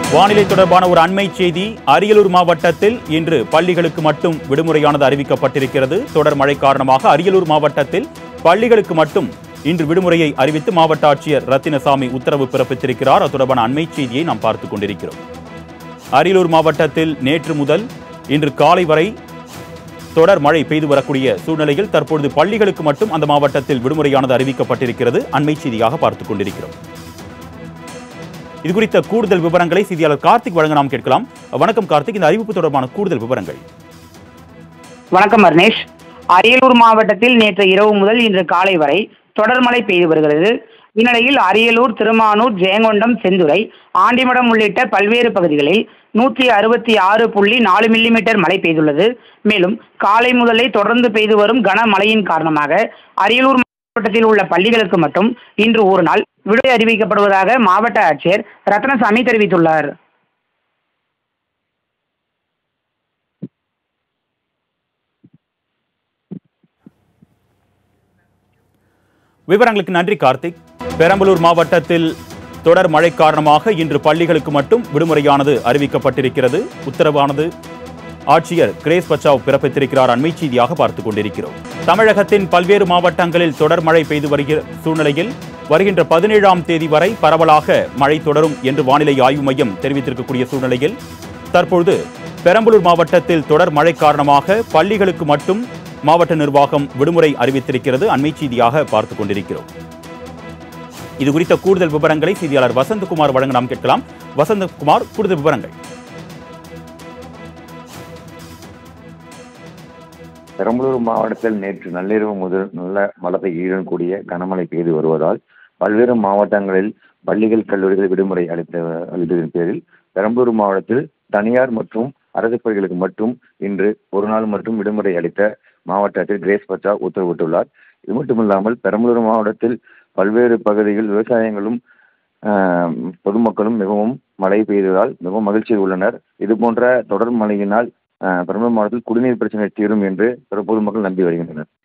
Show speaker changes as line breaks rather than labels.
வானிலை தொடர்பான ஒரு அண்மை செய்தி. அரியலூர் மாவட்டத்தில் இன்று பள்ளிகளுக்கு மட்டும் விடுமுறையானது அறிவிக்கப்பட்டிருக்கிறது. தொடர் மழை காரணமாக அரியலூர் மாவட்டத்தில் பள்ளிகளுக்கு மட்டும் இன்று விடுமுறையை அறிவித்து மாவட்ட ஆட்சியர் ரத்தினசாமி உத்தரவு பிறப்பித்திருக்கிறார். அது தொடர்பான அண்மை செய்தியை நாம் பார்த்துக் கொண்டிருக்கிறோம். அரியலூர் மாவட்டத்தில் நேற்று முதல் இன்று காலை வரை தொடர் மழை பெய்து வரக்கூடிய சூழ்நிலையில் தற்பொழுது பள்ளிகளுக்கு மட்டும் அந்த மாவட்டத்தில் விடுமுறையானது அறிவிக்கப்பட்டிருக்கிறது. அண்மை செய்தியாக பார்த்துக் கொண்டிருக்கிறோம். இது குறித்த கூடுதல் விவரங்களை செய்தியாளர் கார்த்திக் வழங்க நாம் கேட்கலாம். வணக்கம் கார்த்திக், இந்த அறிவிப்பு தொடர்பான கூடுதல் விவரங்கள்.
வணக்கம் அர்னேஷ். அரியலூர் மாவட்டத்தில் நேற்று இரவு முதல் இன்று காலை வரை தொடர் மழை பெய்து வருகிறது. இந்நிலையில் அரியலூர், திருமானூர், ஜெயங்கொண்டம், செந்துறை, ஆண்டிமடம் உள்ளிட்ட பல்வேறு பகுதிகளில் 166.4 மில்லிமீட்டர் மழை பெய்துள்ளது. மேலும் காலை முதலே தொடர்ந்து பெய்து வரும் கனமழையின் காரணமாக அரியலூர் மாவட்டத்தில் உள்ள பள்ளிகளுக்கு மட்டும் இன்று ஒரு நாள் விடுமுறை அறிவிக்கப்படுவதாக மாவட்ட ஆட்சியர் ரத்னசாமி தெரிவித்துள்ளார்.
விவரங்களுக்கு நன்றி கார்த்திக். பெரம்பலூர் மாவட்டத்தில் தொடர் மழை காரணமாக இன்று பள்ளிகளுக்கு மட்டும் விடுமுறையானது அறிவிக்கப்பட்டிருக்கிறது. உத்தரவானது ஆட்சியர் கிரேஸ் பச்சாவ் பிறப்பித்திருக்கிறார். அண்மை செய்தியாக பார்த்துக் கொண்டிருக்கிறோம். தமிழகத்தின் பல்வேறு மாவட்டங்களில் தொடர் மழை பெய்து வருகிற சூழ்நிலையில் வருகின்ற 17ஆம் தேதி வரை பரவலாக மழை தொடரும் என்று வானிலை ஆய்வு மையம் தெரிவித்திருக்கக்கூடிய சூழ்நிலையில் தற்பொழுது பெரம்பலூர் மாவட்டத்தில் தொடர் மழை காரணமாக பள்ளிகளுக்கு மட்டும் மாவட்ட நிர்வாகம் விடுமுறை அறிவித்திருக்கிறது. அண்மை செய்தியாக பார்த்துக் கொண்டிருக்கிறோம். இது குறித்த கூடுதல் விவரங்களை செய்தியாளர் வசந்தகுமார் வழங்க நாம் கேட்கலாம். வசந்தகுமார், கூடுதல் விவரங்கள்.
பெரம்பலூர் மாவட்டத்தில் நேற்று நள்ளிரவு முதல் நல்ல மழை பெய்யுடன் கூடிய கனமழை பெய்து வருவதால் பல்வேறு மாவட்டங்களில் பள்ளிகள், கல்லூரிகள் விடுமுறை அளித்ததன் பேரில் பெரம்பலூர் மாவட்டத்தில் தனியார் மற்றும் அரசு பள்ளிகளுக்கு மட்டும் இன்று ஒரு நாள் மட்டும் விடுமுறை அளித்த மாவட்ட ஆட்சியர் கிரேஸ் பச்சாவ் உத்தரவிட்டுள்ளார். இது மட்டுமில்லாமல் பெரம்பலூர் மாவட்டத்தில் பல்வேறு பகுதிகளில் விவசாயிகளும் பொதுமக்களும் மிகவும் மழை பெய்ததால் மிகவும் மகிழ்ச்சியில் உள்ளனர். இதுபோன்ற தொடர் மழையினால் பெரம்பலூர் மாவட்டத்தில் குடிநீர் பிரச்சனை தீரும் என்று பொதுமக்கள் நம்பி வருகின்றனர்.